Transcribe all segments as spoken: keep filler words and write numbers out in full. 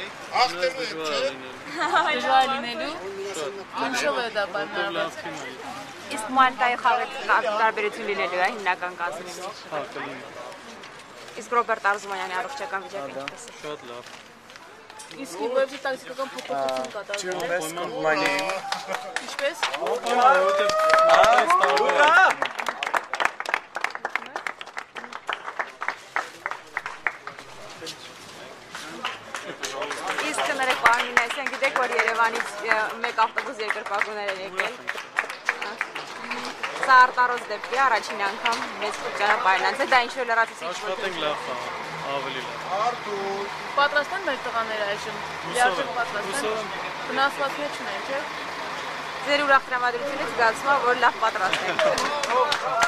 Ախտելու եք, չէ՞։ Դժվար լինելու։ Ինչով է դա պայմանավորված։ Իսկ Մալտայի խաղի տարբերություն լինելու է հիմնական կազմի մեջ։ Հա, կլինի։ Իսկ Ռոբերտ Արզումանյանի առողջական վիճակը ինչպես է։ Շատ լավ։ Իսկ ուղղակի տակտիկական փոփոխություն կատարվում է։ Չունես մայնի։ Ինչպես։ Իսկ կներեք պարոն Մինասյան, գիտեք, որ Երևանից մեկ ավտոբուս երկրպագուներ են եկել։ Սա արտարոց դեպք է, առաջին անգամ մեծ ճանապարհն անց է, դա ինչ-որ լրացուցիչ ոչ։ Աշխատենք լավ, ավելի լավ։ Պատրաստ են մեր տղաները այժմ։ Լիարժեք պատրաստ են։ Վնասվածքներ չունեն, չէ՞։ Ձեր ուրախ տրամադրությունից զգացում է, որ լավ պատրաստ եք։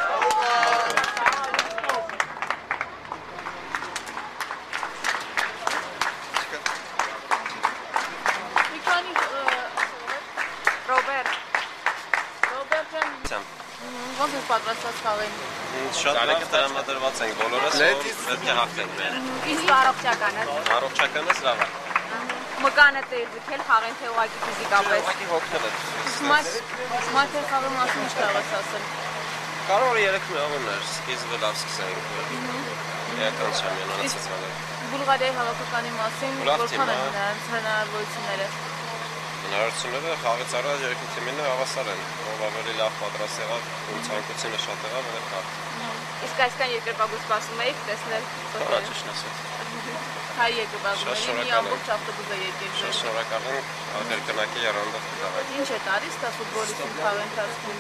Ռոբերտ։ Ռոբերտը ո՞նց է պատրաստված խաղին։ Շատ լավ տրամադրված ենք բոլորս, որ պետք է հաղթենք մեր։ Իսկ առողջականը։ Առողջականս լավ է։ Մկանը տեր ձգել խաղին թե ուղղակի ֆիզիկապես։ Ուղղակի հոգնել է։ Մայթեր խաղի մասին ինչ կարող ես ասել։ Կարող է երեք միավորներ, սկիզբը լավ սկսենք։ Էական չամիոնացած հաղը։ Բուլղարիայի հավաքականի մասին որքան են նրանց հնարավորությունները։ Հնարավորությունները խաղից առաջ երկու թիմինը հավասար են, ով ավելի լավ պատրաստ եղավ, ում ցանկությունը շատ եղավ, ով հաղթ։ Իսկ այսքան երկրպագու սպասում էիք տեսնել Հա, ճիշտ ասած։ Հայ երկրպագուների մի ամբողջ ավտոբուս է եկել։ Շատ շնորհակալ եմ, ակերկնակի եռանդով կտավեք։ Ինչ է տալիս դա ֆուտբոլիստին խաղի ընթացքում։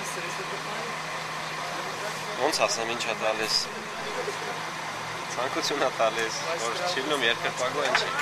Ոնց ասեմ, ինչ է տալիս։ Ցանկություն է տալիս, որ չիլնում երկրպագու են չի։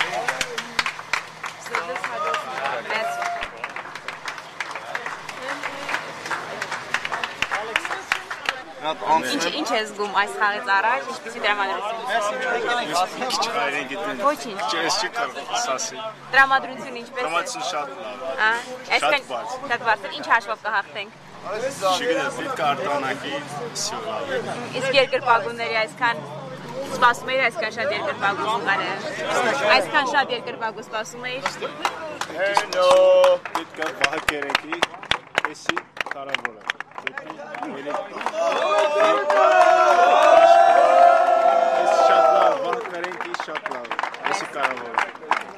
Ինչ է զգում այս խաղից առաջ, ինչպիսի տրամադրություն։ Ոչինչ։ Ես չի կարող ասել։ Տրամադրությունը ինչպես է։ Տրամադրությունը շատ լավ է։ Ահա, այսքան Շատ բարձր։ շատ բարձր, ինչ հաշվով կհաղթենք։ Չգիտեմ, պետք է արտանակի սյուղա։ Իսկ երկրպագուների այսքան սպասում էիր այսքան շատ երկրպագու զուգարը։ Այսքան շատ երկրպագու սպասում էիր։ Հենո, պետք է վահակերեկի, էսի կարևոր է։ Ես շատ լավ, վահակերեկի շատ լավ, էսի կարևոր է։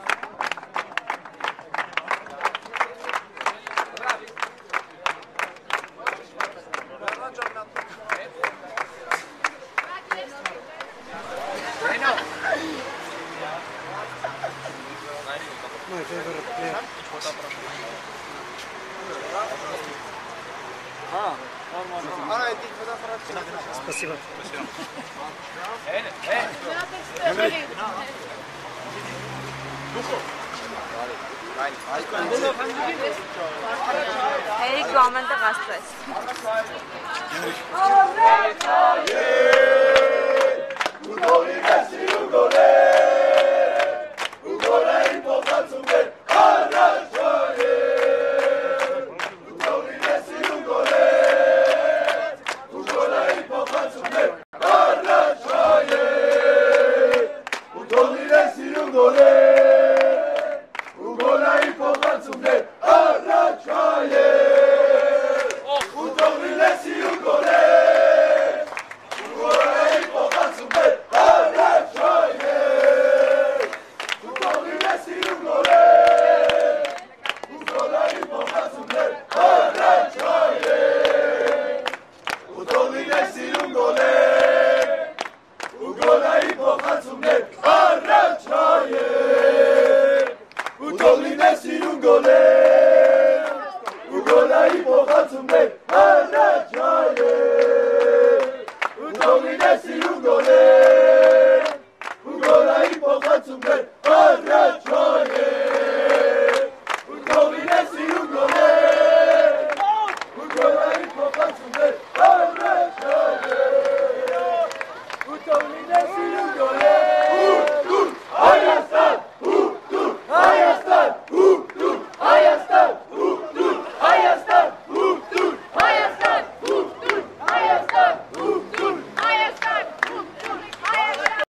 Спасибо. Երիք դու ամեն տեղ աստվես։ Ուրգորի մեստի ուրգորի